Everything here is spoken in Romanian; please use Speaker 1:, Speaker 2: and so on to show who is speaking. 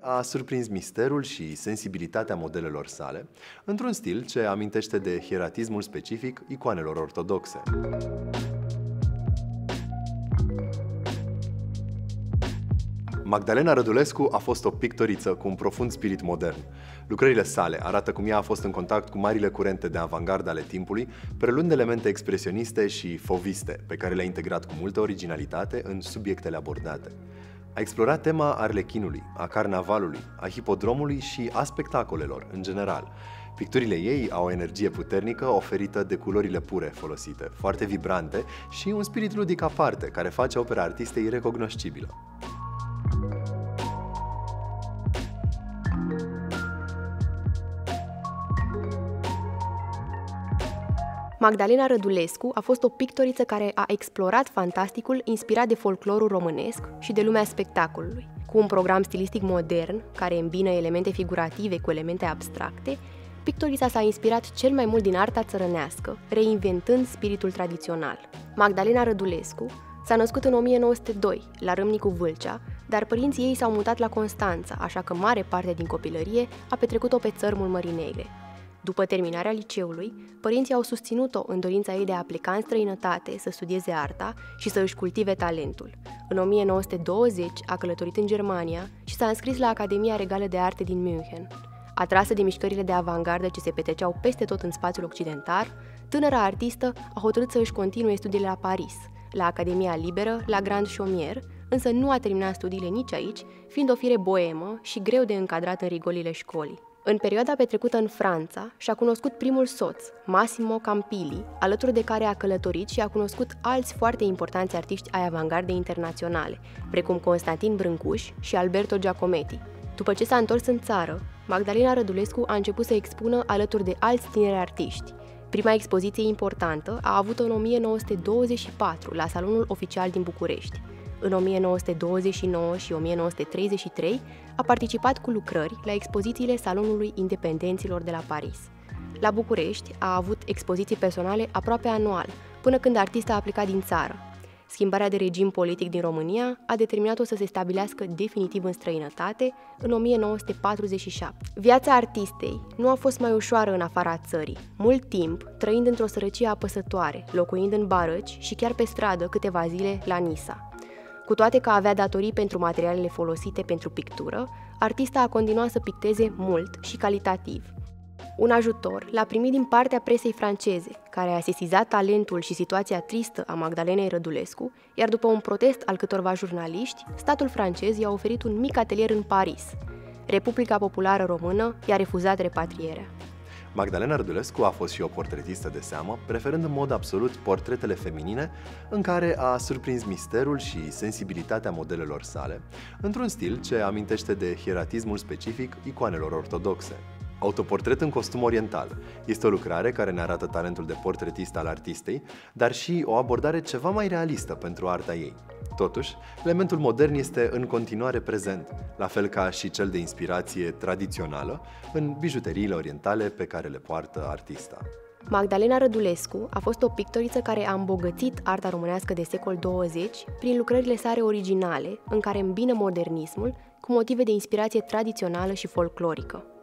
Speaker 1: a surprins misterul și sensibilitatea modelelor sale, într-un stil ce amintește de hieratismul specific icoanelor ortodoxe. Magdalena Rădulescu a fost o pictoriță cu un profund spirit modern. Lucrările sale arată cum ea a fost în contact cu marile curente de avantgardă ale timpului, preluând elemente expresioniste și fauviste, pe care le-a integrat cu multă originalitate în subiectele abordate. A explorat tema arlechinului, a carnavalului, a hipodromului și a spectacolelor, în general. Picturile ei au o energie puternică oferită de culorile pure folosite, foarte vibrante și un spirit ludic aparte, care face opera artistei recognoscibilă.
Speaker 2: Magdalena Rădulescu a fost o pictoriță care a explorat fantasticul inspirat de folclorul românesc și de lumea spectacolului. Cu un program stilistic modern, care îmbină elemente figurative cu elemente abstracte, pictorița s-a inspirat cel mai mult din arta țărănească, reinventând spiritul tradițional. Magdalena Rădulescu s-a născut în 1902, la Râmnicu Vâlcea, dar părinții ei s-au mutat la Constanța, așa că mare parte din copilărie a petrecut-o pe țărmul Mării Negre. După terminarea liceului, părinții au susținut-o în dorința ei de a pleca în străinătate să studieze arta și să își cultive talentul. În 1920 a călătorit în Germania și s-a înscris la Academia Regală de Arte din München. Atrasă de mișcările de avantgardă ce se petreceau peste tot în spațiul occidental, tânăra artistă a hotărât să își continue studiile la Paris, la Academia Liberă, la Grand Chaumière, însă nu a terminat studiile nici aici, fiind o fire boemă și greu de încadrat în rigolile școlii. În perioada petrecută în Franța, și-a cunoscut primul soț, Massimo Campilli, alături de care a călătorit și a cunoscut alți foarte importanți artiști ai avantgardei internaționale, precum Constantin Brâncuș și Alberto Giacometti. După ce s-a întors în țară, Magdalena Rădulescu a început să expună alături de alți tineri artiști. Prima expoziție importantă a avut-o în 1924 la Salonul Oficial din București. În 1929 și 1933 a participat cu lucrări la expozițiile Salonului Independenților de la Paris. La București a avut expoziții personale aproape anual, până când artista a plecat din țară. Schimbarea de regim politic din România a determinat-o să se stabilească definitiv în străinătate în 1947. Viața artistei nu a fost mai ușoară în afara țării, mult timp trăind într-o sărăcie apăsătoare, locuind în barăci și chiar pe stradă câteva zile la Nisa. Cu toate că avea datorii pentru materialele folosite pentru pictură, artista a continuat să picteze mult și calitativ. Un ajutor l-a primit din partea presei franceze, care a sesizat talentul și situația tristă a Magdalenei Rădulescu, iar după un protest al câtorva jurnaliști, statul francez i-a oferit un mic atelier în Paris. Republica Populară Română i-a refuzat repatrierea.
Speaker 1: Magdalena Rădulescu a fost și o portretistă de seamă, preferând în mod absolut portretele feminine, în care a surprins misterul și sensibilitatea modelelor sale, într-un stil ce amintește de hieratismul specific icoanelor ortodoxe. Autoportret în costum oriental este o lucrare care ne arată talentul de portretist al artistei, dar și o abordare ceva mai realistă pentru arta ei. Totuși, elementul modern este în continuare prezent, la fel ca și cel de inspirație tradițională în bijuteriile orientale pe care le poartă artista.
Speaker 2: Magdalena Rădulescu a fost o pictoriță care a îmbogățit arta românească de secol 20 prin lucrările sale originale, în care îmbină modernismul cu motive de inspirație tradițională și folclorică.